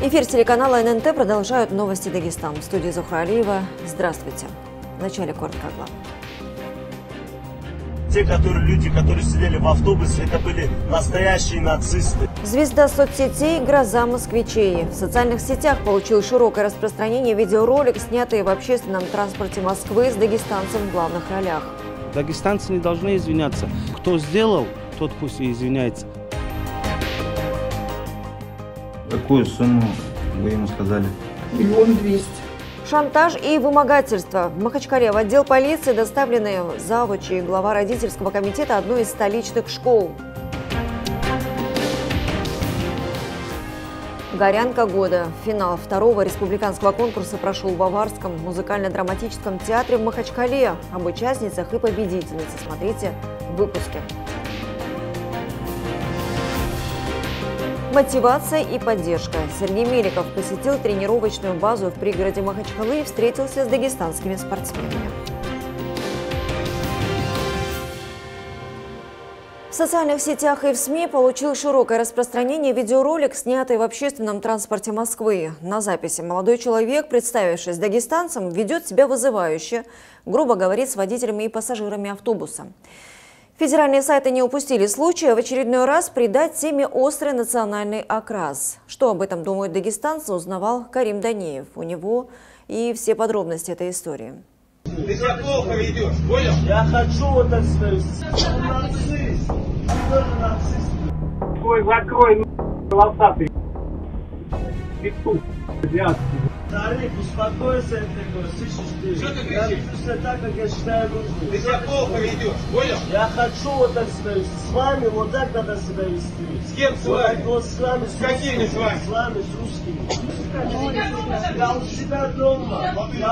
Эфир телеканала ННТ продолжают новости Дагестана. В студии Зухра Алиева. Здравствуйте. В начале коротко о главном. Те люди, которые сидели в автобусе, это были настоящие нацисты. Звезда соцсетей «Гроза москвичей». В социальных сетях получил широкое распространение видеоролик, снятый в общественном транспорте Москвы с дагестанцем в главных ролях. Дагестанцы не должны извиняться. Кто сделал, тот пусть и извиняется. Какую сумму вы ему сказали? 1 200 000. Шантаж и вымогательство. В Махачкале в отдел полиции доставлены завуч и глава родительского комитета одной из столичных школ. Горянка года. Финал второго республиканского конкурса прошел в Баварском музыкально-драматическом театре в Махачкале. Об участницах и победительнице смотрите в выпуске. Мотивация и поддержка. Сергей Меликов посетил тренировочную базу в пригороде Махачкалы и встретился с дагестанскими спортсменами. В социальных сетях и в СМИ получил широкое распространение видеоролик, снятый в общественном транспорте Москвы. На записи молодой человек, представившись дагестанцем, ведет себя вызывающе, грубо говорит с водителями и пассажирами автобуса. Федеральные сайты не упустили случая в очередной раз придать теме острый национальный окрас. Что об этом думают дагестанцы, узнавал Карим Данеев. У него и все подробности этой истории. Ты себя плохо ведешь, понял? Я хочу вот так сказать. Нацист. Нацист. Ой, закрой, волосатый. Петух. Тарик, успокойся, слышишь ты? Что ты Я кричишь? веду себя так, как я считаю нужным. Ты себя плохо ведешь, понял? Я хочу вот так сказать. С вами вот так надо себя вести. С кем с Вот вами? так вот с вами, с Какими русскими. с вами? С вами, с русскими. Я у себя дома.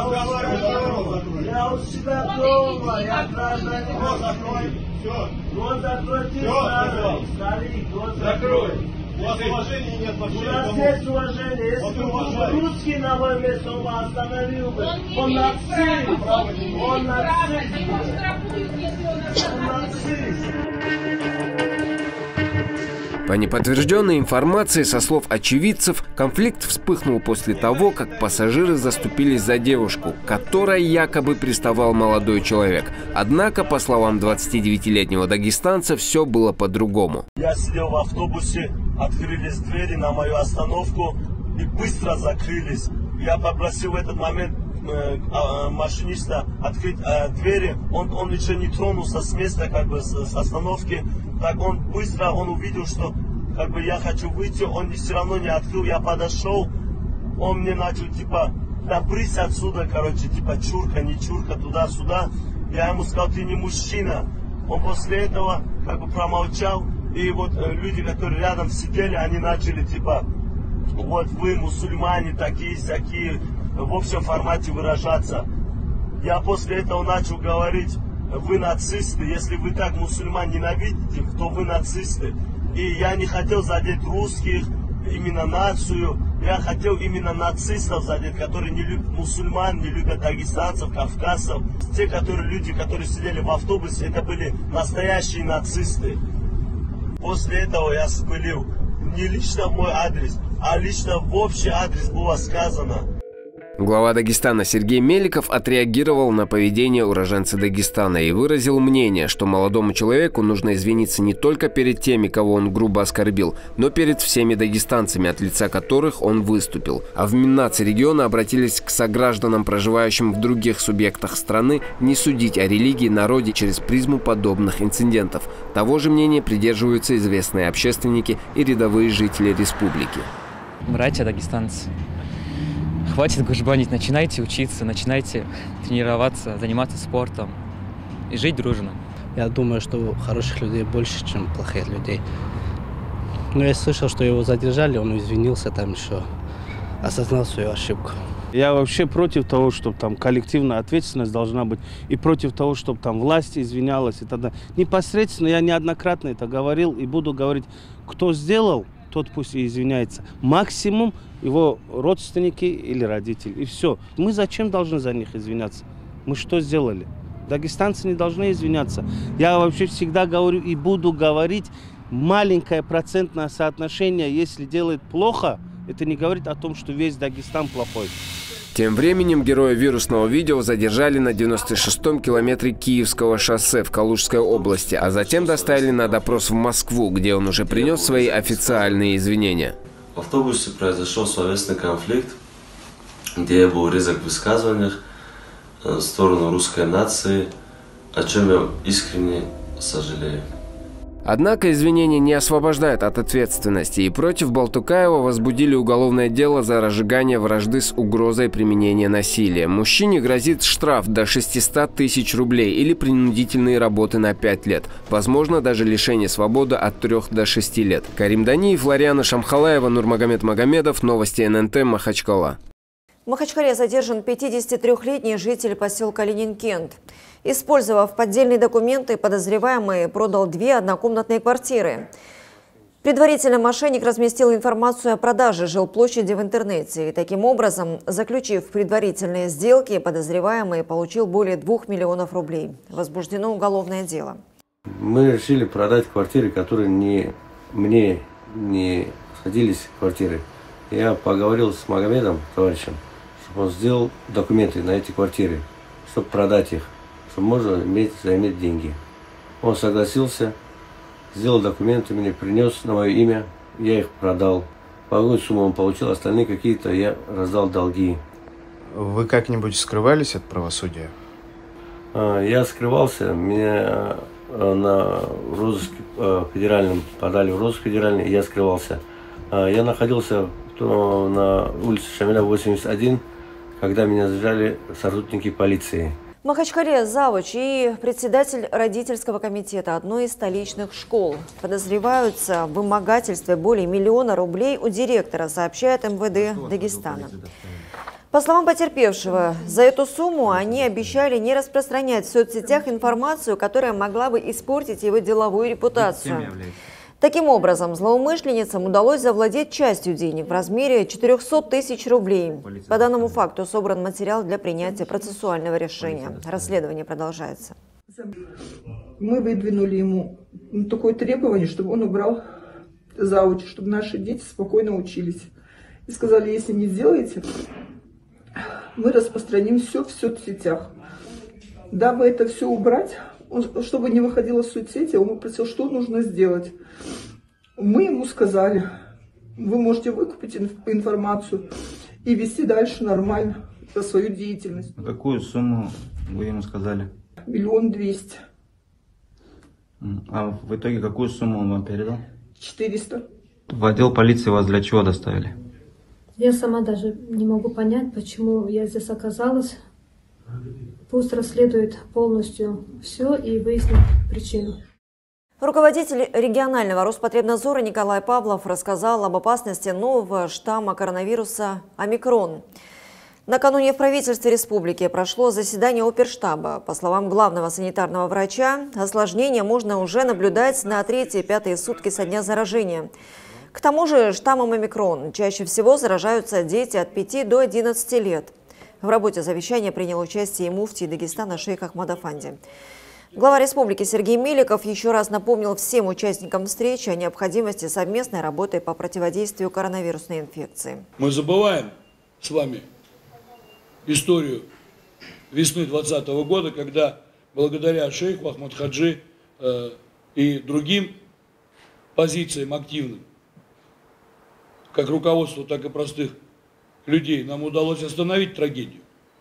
Я у себя дома. Я правильно не Вот закрой. Все. Вот закройте, Всё, старик, вот Закрой. У вас уважения нет У вообще. нас есть уважение. Если Вот бы уважай. русский на мое место он бы остановил бы. Он нацист. Он нацист. Он нацист. По неподтвержденной информации, со слов очевидцев, конфликт вспыхнул после того, как пассажиры заступились за девушку, которой якобы приставал молодой человек. Однако, по словам 29-летнего дагестанца, все было по-другому. Я сидел в автобусе, открылись двери на мою остановку и быстро закрылись. Я попросил в этот момент машиниста открыть двери. Он еще не тронулся с места, как бы с остановки. Так он быстро, он увидел, что как бы я хочу выйти, он все равно не открыл. Я подошел, он мне начал типа, да брысь отсюда, короче, типа чурка, не чурка, туда-сюда. Я ему сказал, ты не мужчина. Он после этого как бы промолчал. И вот люди, которые рядом сидели, они начали типа, вот вы мусульмане такие-сякие, в общем формате выражаться. Я после этого начал говорить, вы нацисты, если вы так мусульман ненавидите, то вы нацисты. И я не хотел задеть русских, именно нацию, я хотел именно нацистов задеть, которые не любят мусульман, не любят дагестанцев, кавказцев. Те люди, которые сидели в автобусе, это были настоящие нацисты. После этого я спылил не лично мой адрес, а лично в общий адрес было сказано. Глава Дагестана Сергей Меликов отреагировал на поведение уроженца Дагестана и выразил мнение, что молодому человеку нужно извиниться не только перед теми, кого он грубо оскорбил, но перед всеми дагестанцами, от лица которых он выступил. А в Миннации региона обратились к согражданам, проживающим в других субъектах страны, не судить о религии, народе через призму подобных инцидентов. Того же мнения придерживаются известные общественники и рядовые жители республики. Братья дагестанцы, хватит гужбанить, начинайте учиться, начинайте тренироваться, заниматься спортом и жить дружно. Я думаю, что хороших людей больше, чем плохих людей. Но я слышал, что его задержали, он извинился, там еще осознал свою ошибку. Я вообще против того, чтобы там коллективная ответственность должна быть, и против того, чтобы там власть извинялась и тогда. Непосредственно я неоднократно это говорил и буду говорить, кто сделал, тот пусть и извиняется. Максимум его родственники или родители. И все. Мы зачем должны за них извиняться? Мы что сделали? Дагестанцы не должны извиняться. Я вообще всегда говорю и буду говорить, маленькое процентное соотношение, если делает плохо, это не говорит о том, что весь Дагестан плохой. Тем временем героя вирусного видео задержали на 96-м километре Киевского шоссе в Калужской области, а затем доставили на допрос в Москву, где он уже принес свои официальные извинения. В автобусе произошел словесный конфликт, где я был резок в высказываниях в сторону русской нации, о чем я искренне сожалею. Однако извинения не освобождают от ответственности, и против Балтукаева возбудили уголовное дело за разжигание вражды с угрозой применения насилия. Мужчине грозит штраф до 600 тысяч рублей или принудительные работы на 5 лет. Возможно, даже лишение свободы от 3 до 6 лет. Карим Даниев, Лариана Шамхалаева, Нурмагомед Магомедов. Новости ННТ, Махачкала. В Махачкале задержан 53-летний житель поселка Ленин-Кент. Использовав поддельные документы, подозреваемый продал 2 однокомнатные квартиры. Предварительно мошенник разместил информацию о продаже жилплощади в интернете. И таким образом, заключив предварительные сделки, подозреваемый получил более 2 миллионов рублей. Возбуждено уголовное дело. Мы решили продать квартиры, которые мне не сходились квартиры. Я поговорил с Магомедом, товарищем, чтобы он сделал документы на эти квартиры, чтобы продать их, чтобы можно заиметь деньги. Он согласился, сделал документы, мне принес на мое имя, я их продал. Какую сумму он получил, остальные какие-то я раздал долги. Вы как-нибудь скрывались от правосудия? Я скрывался, меня на розыск федеральном подали в розыск федеральный, я скрывался. Я находился на улице Шамиля, 81, когда меня задержали сотрудники полиции. В Махачкале завуч и председатель родительского комитета одной из столичных школ подозреваются в вымогательстве более 1 миллиона рублей у директора, сообщает МВД Дагестана. По словам потерпевшего, за эту сумму они обещали не распространять в соцсетях информацию, которая могла бы испортить его деловую репутацию. Таким образом, злоумышленницам удалось завладеть частью денег в размере 400 тысяч рублей. По данному факту собран материал для принятия процессуального решения. Расследование продолжается. Мы выдвинули ему такое требование, чтобы он убрал завуч, чтобы наши дети спокойно учились. И сказали, если не сделаете, мы распространим все в соцсетях. Дабы это все убрать, чтобы не выходило в соцсети, он попросил, что нужно сделать. Мы ему сказали, вы можете выкупить информацию и вести дальше нормально за свою деятельность. Какую сумму вы ему сказали? 1 200 000. А в итоге какую сумму он вам передал? 400. В отдел полиции вас для чего доставили? Я сама даже не могу понять, почему я здесь оказалась. Пусть расследует полностью все и выяснит причину. Руководитель регионального Роспотребнадзора Николай Павлов рассказал об опасности нового штамма коронавируса «Омикрон». Накануне в правительстве республики прошло заседание оперштаба. По словам главного санитарного врача, осложнения можно уже наблюдать на 3-5 сутки со дня заражения. К тому же штаммом «Омикрон» чаще всего заражаются дети от 5 до 11 лет. В работе совещания принял участие и муфтий Дагестана шейх Ахмад Афанди. Глава республики Сергей Меликов еще раз напомнил всем участникам встречи о необходимости совместной работы по противодействию коронавирусной инфекции. Мы забываем с вами историю весны 2020 года, когда благодаря шейху Ахмад Хаджи и другим позициям активным, как руководству, так и простых людей, нам удалось остановить трагедию.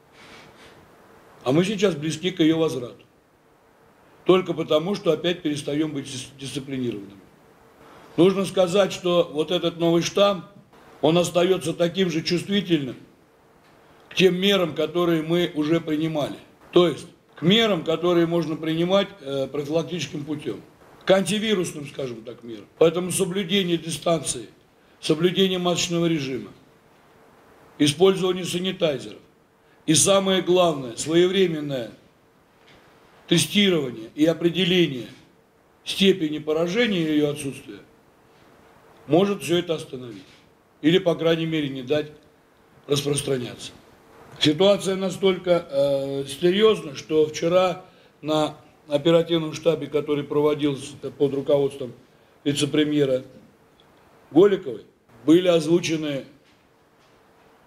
А мы сейчас близки к ее возврату. Только потому, что опять перестаем быть дисциплинированными. Нужно сказать, что вот этот новый штамм, он остается таким же чувствительным к тем мерам, которые мы уже принимали. То есть к мерам, которые можно принимать профилактическим путем. К антивирусным, скажем так, мерам. Поэтому соблюдение дистанции, соблюдение масочного режима, использование санитайзеров и самое главное, своевременное тестирование и определение степени поражения или ее отсутствия может все это остановить. Или, по крайней мере, не дать распространяться. Ситуация настолько серьезна, что вчера на оперативном штабе, который проводился под руководством вице-премьера Голиковой, были озвучены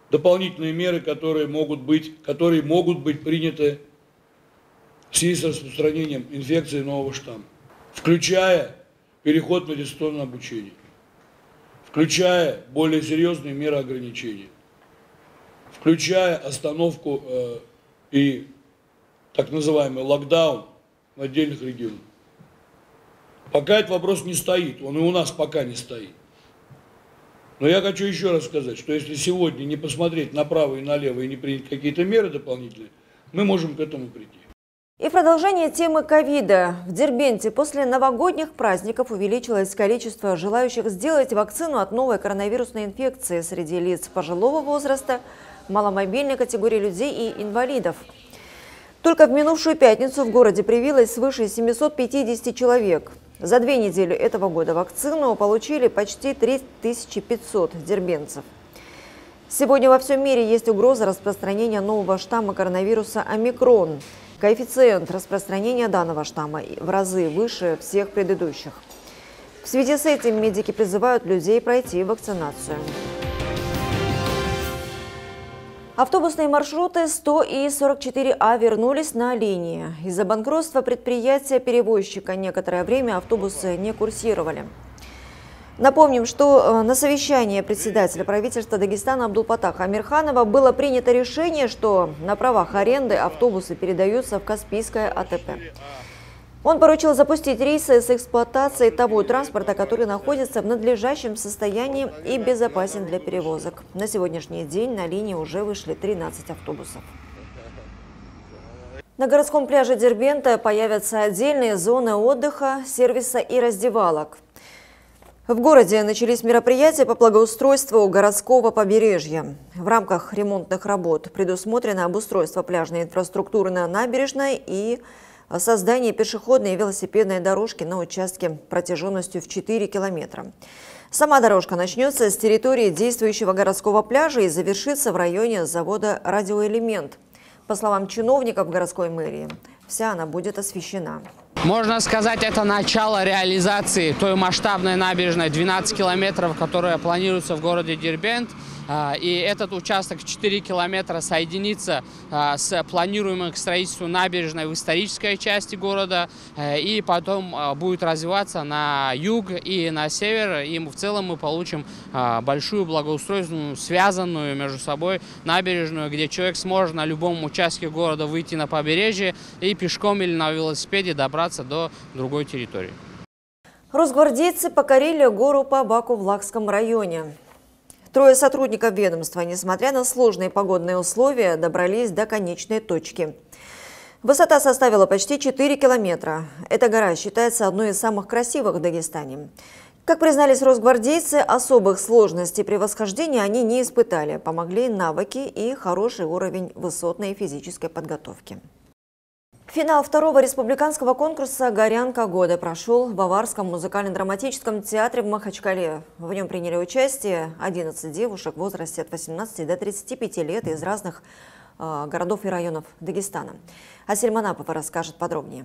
дополнительные меры, которые могут быть приняты в связи с распространением инфекции нового штамма, включая переход на дистанционное обучение, включая более серьезные меры ограничения, включая остановку и так называемый локдаун в отдельных регионах. Пока этот вопрос не стоит, он и у нас пока не стоит. Но я хочу еще раз сказать, что если сегодня не посмотреть направо и налево и не принять какие-то меры дополнительные, мы можем к этому прийти. И в продолжение темы ковида. В Дербенте после новогодних праздников увеличилось количество желающих сделать вакцину от новой коронавирусной инфекции среди лиц пожилого возраста, маломобильной категории людей и инвалидов. Только в минувшую пятницу в городе привилось свыше 750 человек. За 2 недели этого года вакцину получили почти 3500 дербентцев. Сегодня во всем мире есть угроза распространения нового штамма коронавируса омикрон. Коэффициент распространения данного штамма в разы выше всех предыдущих. В связи с этим медики призывают людей пройти вакцинацию. Автобусные маршруты 100 и 44А вернулись на линии. Из-за банкротства предприятия-перевозчика некоторое время автобусы не курсировали. Напомним, что на совещании председателя правительства Дагестана Абдулпатаха Амирханова было принято решение, что на правах аренды автобусы передаются в Каспийское АТП. Он поручил запустить рейсы с эксплуатацией того транспорта, который находится в надлежащем состоянии и безопасен для перевозок. На сегодняшний день на линии уже вышли 13 автобусов. На городском пляже Дербента появятся отдельные зоны отдыха, сервиса и раздевалок. В городе начались мероприятия по благоустройству городского побережья. В рамках ремонтных работ предусмотрено обустройство пляжной инфраструктуры на набережной и создание пешеходной и велосипедной дорожки на участке протяженностью в 4 километра. Сама дорожка начнется с территории действующего городского пляжа и завершится в районе завода «Радиоэлемент». По словам чиновников городской мэрии, вся она будет освещена. Можно сказать, это начало реализации той масштабной набережной 12 километров, которая планируется в городе Дербент. И этот участок в 4 километра соединится с планируемым к строительству набережной в исторической части города. И потом будет развиваться на юг и на север. И в целом мы получим большую благоустроенную, связанную между собой набережную, где человек сможет на любом участке города выйти на побережье и пешком или на велосипеде добраться до другой территории. Росгвардейцы покорили гору Пабаку в Лакском районе. 3 сотрудников ведомства, несмотря на сложные погодные условия, добрались до конечной точки. Высота составила почти 4 километра. Эта гора считается одной из самых красивых в Дагестане. Как признались росгвардейцы, особых сложностей при восхождении они не испытали. Помогли навыки и хороший уровень высотной физической подготовки. Финал 2-го республиканского конкурса «Горянка года» прошел в Баварском музыкально-драматическом театре в Махачкале. В нем приняли участие 11 девушек в возрасте от 18 до 35 лет из разных городов и районов Дагестана. Асель Манапова расскажет подробнее.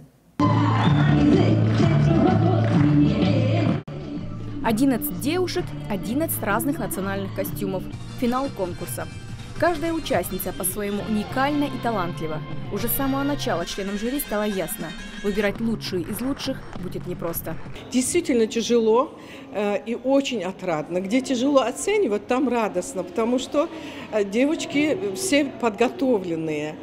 11 девушек, 11 разных национальных костюмов. Финал конкурса. Каждая участница по-своему уникальна и талантлива. Уже с самого начала членам жюри стало ясно – выбирать лучшие из лучших будет непросто. Действительно тяжело и очень отрадно. Где тяжело оценивать, там радостно, потому что девочки все подготовленные.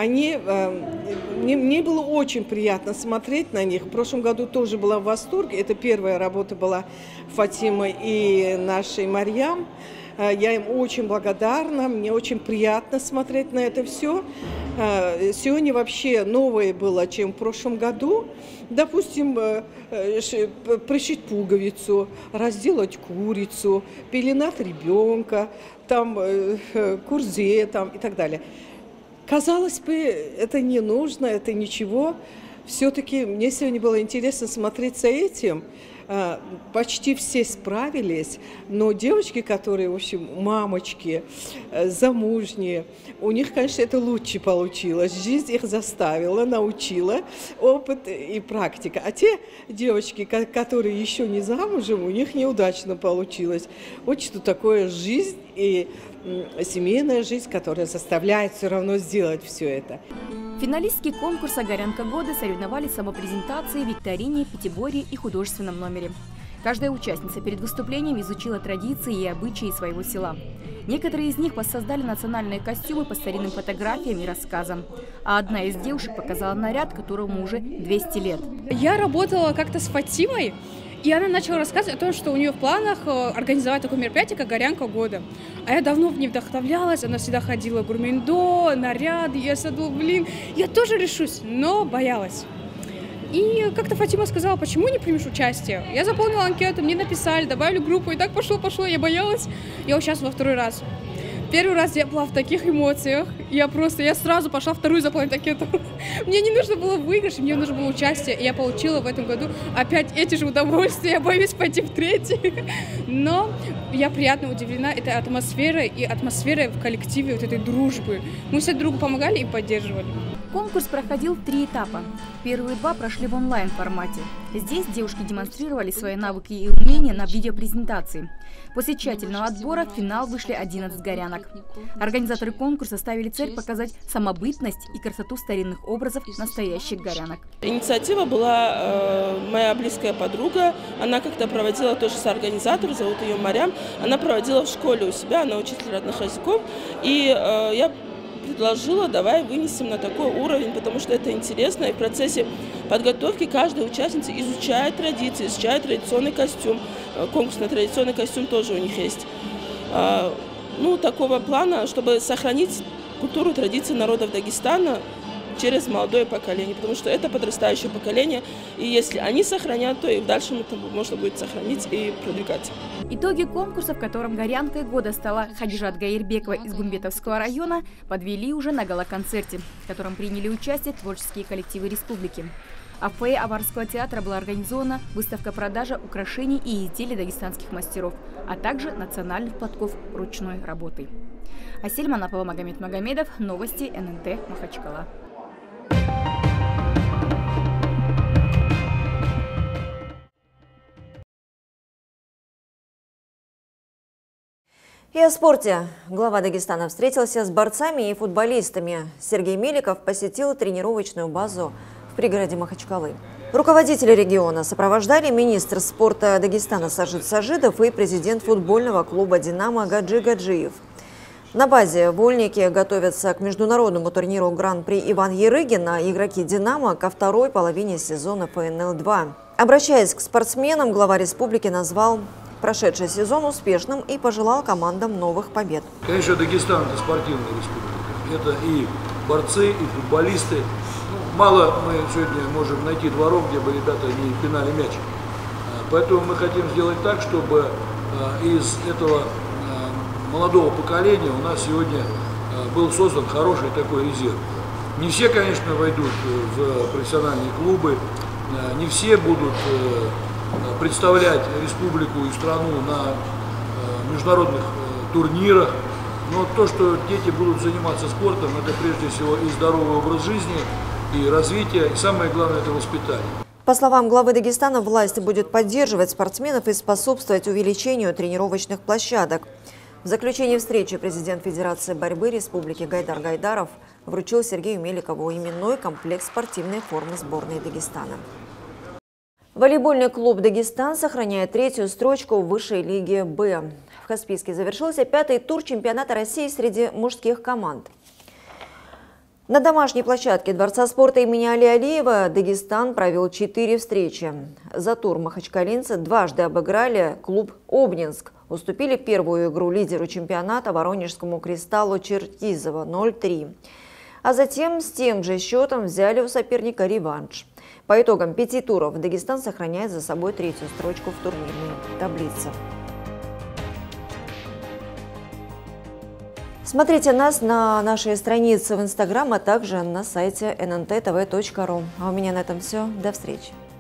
Мне было очень приятно смотреть на них. В прошлом году тоже была в восторге. Это первая работа была Фатимы и нашей Марьям. Я им очень благодарна, мне очень приятно смотреть на это все. Сегодня вообще новое было, чем в прошлом году. Допустим, пришить пуговицу, разделать курицу, пеленать ребенка, там, курзе там, и так далее. Казалось бы, это не нужно, это ничего. Все-таки мне сегодня было интересно смотреть за этим. почти все справились, но девочки, которые, в общем, мамочки, замужние, у них, конечно, это лучше получилось. Жизнь их заставила, научила, опыт и практика. А те девочки, которые еще не замужем, у них неудачно получилось. Вот что такое жизнь и семейная жизнь, которая заставляет все равно сделать все это. Финалистки конкурса «Горянка года» соревновались в самопрезентации, викторине, пятиборье и художественном номере. Каждая участница перед выступлением изучила традиции и обычаи своего села. Некоторые из них воссоздали национальные костюмы по старинным фотографиям и рассказам. А одна из девушек показала наряд, которому уже 200 лет. Я работала как-то с Фатимой, и она начала рассказывать о том, что у нее в планах организовать такое мероприятие, как «Горянка года». А я давно в ней вдохновлялась, она всегда ходила гурмендо, наряды, я думала, я тоже решусь, но боялась. И как-то Фатима сказала, почему не примешь участие? Я заполнила анкету, мне написали, добавили группу, и так пошло, я боялась. Я участвовала второй раз. Первый раз я была в таких эмоциях, я сразу пошла вторую заполнить анкету. Мне не нужно было выигрыш, мне нужно было участие, и я получила в этом году опять эти же удовольствия, я боюсь пойти в третий. Но я приятно удивлена этой атмосферой и атмосферой в коллективе вот этой дружбы. Мы все другу помогали и поддерживали. Конкурс проходил в 3 этапа. Первые 2 прошли в онлайн-формате. Здесь девушки демонстрировали свои навыки и умения на видеопрезентации. После тщательного отбора в финал вышли 11 горянок. Организаторы конкурса ставили цель показать самобытность и красоту старинных образов настоящих горянок. Инициатива была моя близкая подруга. Она как-то проводила, тоже соорганизатор, зовут ее Марьям. Она проводила в школе у себя, она учитель родных языков. И я предложила, давай вынесем на такой уровень, потому что это интересно. И в процессе подготовки каждая участница изучает традиции, изучает традиционный костюм. Конкурс на традиционный костюм тоже у них есть. Такого плана, чтобы сохранить культуру, традиции народов Дагестана через молодое поколение, потому что это подрастающее поколение, и если они сохранят, то и в дальшем это можно будет сохранить и продвигать. Итоги конкурса, в котором горянкой года стала Хадижат Гаирбекова из Гумбетовского района, подвели уже на гала-концерте, в котором приняли участие творческие коллективы республики. А в фойе Аварского театра была организована выставка-продажа украшений и изделий дагестанских мастеров, а также национальных платков ручной работы. Асель Манапова, Магомед Магомедов, новости ННТ Махачкала. И о спорте. Глава Дагестана встретился с борцами и футболистами. Сергей Меликов посетил тренировочную базу в пригороде Махачкалы. Руководители региона сопровождали министр спорта Дагестана Сажид Сажидов и президент футбольного клуба «Динамо» Гаджи Гаджиев. На базе вольники готовятся к международному турниру Гран-при Иван Ярыгин, а игроки «Динамо» ко второй половине сезона ФНЛ-2. Обращаясь к спортсменам, глава республики назвал прошедший сезон успешным и пожелал командам новых побед. Конечно, Дагестан – это спортивная республика. Это и борцы, и футболисты. Мало мы сегодня можем найти дворов, где бы ребята не пинали мяч. Поэтому мы хотим сделать так, чтобы из этого молодого поколения у нас сегодня был создан хороший такой резерв. Не все, конечно, войдут в профессиональные клубы, не все будут представлять республику и страну на международных турнирах, но то, что дети будут заниматься спортом, это прежде всего и здоровый образ жизни, и развитие, и самое главное – это воспитание. По словам главы Дагестана, власть будет поддерживать спортсменов и способствовать увеличению тренировочных площадок. В заключении встречи президент Федерации борьбы Республики Гайдар Гайдаров вручил Сергею Меликову именной комплект спортивной формы сборной Дагестана. Волейбольный клуб «Дагестан» сохраняет 3-ю строчку в высшей лиге «Б». В Каспийске завершился 5-й тур чемпионата России среди мужских команд. На домашней площадке Дворца спорта имени Али Алиева Дагестан провел 4 встречи. За тур махачкалинцы дважды обыграли клуб «Обнинск». Уступили первую игру лидеру чемпионата воронежскому «Кристаллу» Черкизово 0-3. А затем с тем же счетом взяли у соперника реванш. По итогам 5 туров Дагестан сохраняет за собой 3-ю строчку в турнирной таблице. Смотрите нас на нашей странице в Инстаграм, а также на сайте nntv.ru. А у меня на этом все. До встречи.